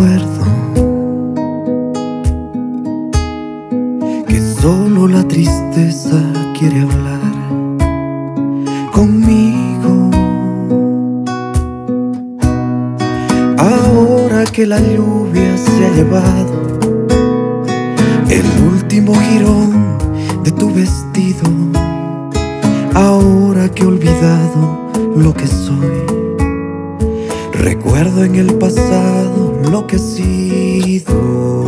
recuerdo que solo la tristeza quiere hablar conmigo. Ahora que la lluvia se ha llevado el último jirón de tu vestido, ahora que he olvidado lo que soy, recuerdo en el pasado lo que he sido.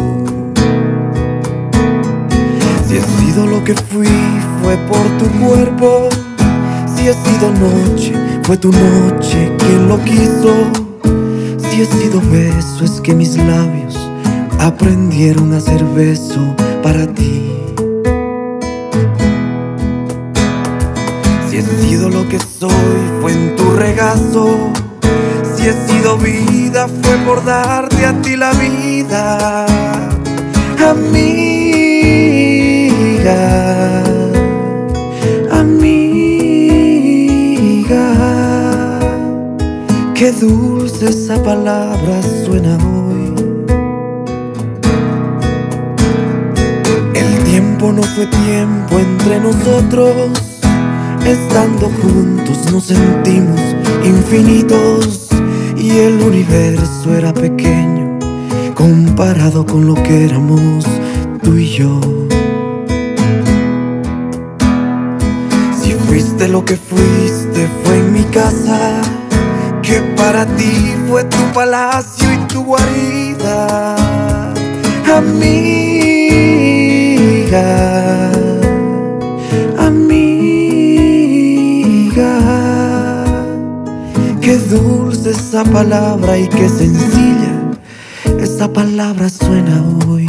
Si he sido lo que fui, fue por tu cuerpo. Si he sido noche, fue tu noche quien lo quiso. Si he sido beso, es que mis labios aprendieron a hacer beso para ti. Si he sido lo que soy, fue en tu regazo. Si he sido vida, fue por darte a ti la vida. Amiga, amiga, qué dulce esa palabra suena hoy. El tiempo no fue tiempo entre nosotros. Estando juntos nos sentimos infinitos, y el universo era pequeño comparado con lo que éramos tú y yo. Si fuiste lo que fuiste, fue en mi casa, que para ti fue tu palacio y tu guarida. Amiga, amiga, qué dulce esa palabra y qué sencilla esa palabra suena hoy.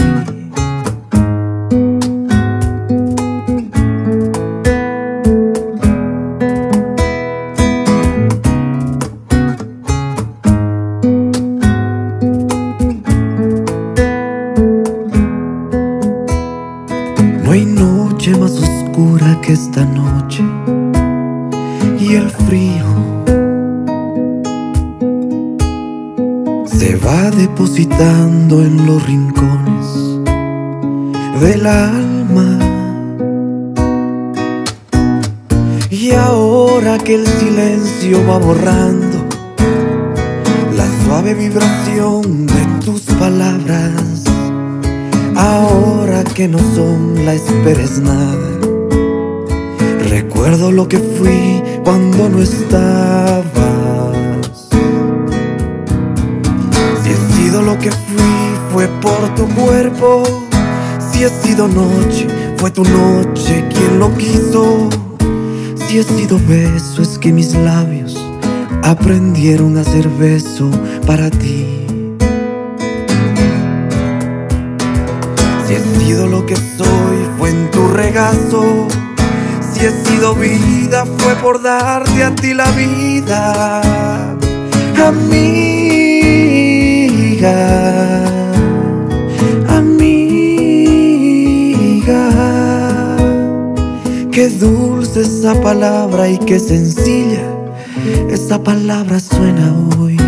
No hay noche más oscura que esta noche, y el frío se va depositando en los rincones del alma. Y ahora que el silencio va borrando la suave vibración de tus palabras, ahora que no son la esperes nada, recuerdo lo que fui cuando no estabas. Si he sido lo que fui, fue por tu cuerpo. Si he sido noche, fue tu noche quien lo quiso. Si he sido beso, es que mis labios aprendieron a hacer beso para ti. Si he sido lo que soy, fue en tu regazo. Si he sido vida, fue por darte a ti la vida. Amiga, amiga, qué dulce esa palabra y qué sencilla esa palabra suena hoy.